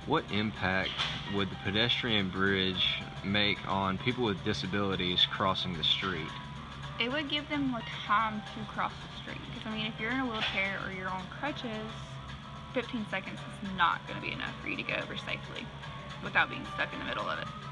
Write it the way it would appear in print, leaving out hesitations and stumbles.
What impact would the pedestrian bridge make on people with disabilities crossing the street? It would give them more time to cross the street. Because, I mean, if you're in a wheelchair or you're on crutches, 15 seconds is not going to be enough for you to get over safely without being stuck in the middle of it.